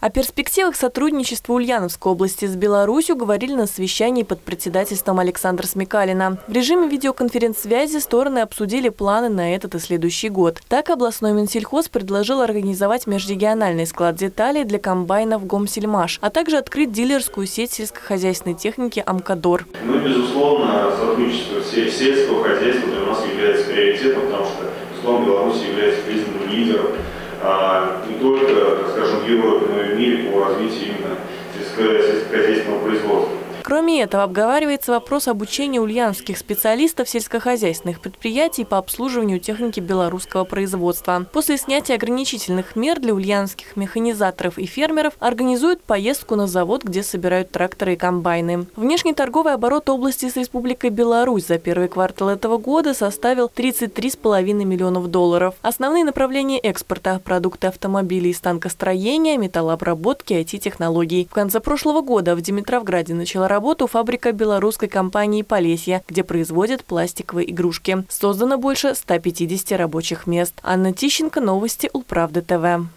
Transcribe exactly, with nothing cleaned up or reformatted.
О перспективах сотрудничества Ульяновской области с Беларусью говорили на совещании под председательством Александра Смекалина. В режиме видеоконференц-связи стороны обсудили планы на этот и следующий год. Так, областной Минсельхоз предложил организовать межрегиональный склад деталей для комбайнов Гомсельмаш, а также открыть дилерскую сеть сельскохозяйственной техники «Амкадор». Ну, безусловно, сотрудничество сельского хозяйства для нас является приоритетом, потому что, безусловно, Беларусь является признанным лидером а, не только, так скажем, в Европе, но и в мире по развитию именно сельскохозяйственного производства. Кроме этого, обговаривается вопрос обучения ульяновских специалистов сельскохозяйственных предприятий по обслуживанию техники белорусского производства. После снятия ограничительных мер для ульяновских механизаторов и фермеров организуют поездку на завод, где собирают тракторы и комбайны. Внешний торговый оборот области с Республикой Беларусь за первый квартал этого года составил тридцать три с половиной миллионов долларов. Основные направления экспорта – продукты автомобилей и станкостроения, металлообработки, ай ти-технологий. В конце прошлого года в Димитровграде начала работать работу фабрика белорусской компании «Полесье», где производят пластиковые игрушки. Создано больше ста пятидесяти рабочих мест. Анна Тищенко, новости Улправды ТВ.